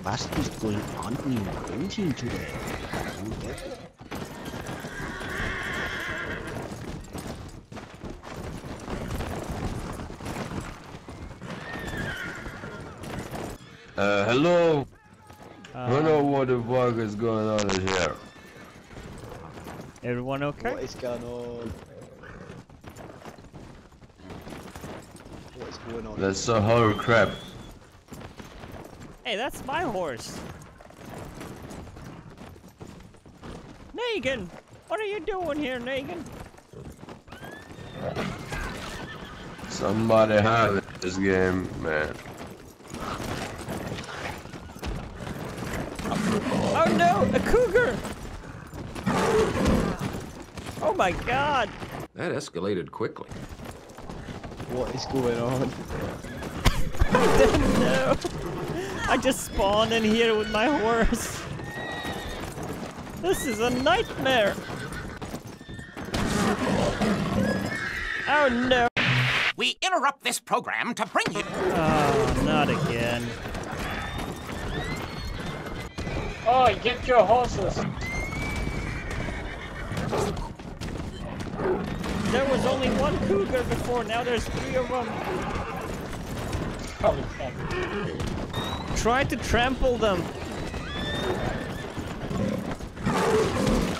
Was is going on in your engine today? Hello? I don't know what the fuck is going on in here. Everyone okay? What is going on? What is going on? That's so holy crap. Hey, that's my horse. Negan! What are you doing here, Negan? Somebody have this game, man. Oh no! A cougar! Oh my god! That escalated quickly. What is going on? I don't know. I just spawned in here with my horse. This is a nightmare. Oh no. We interrupt this program to bring you... Oh, not again. Oh, get your horses! There was only one cougar before, now there's 3 of them. Holy fuck. Try to trample them.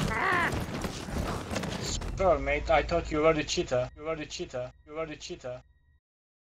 Sure, mate, I thought you were the cheetah. You were the cheetah. You were the cheetah.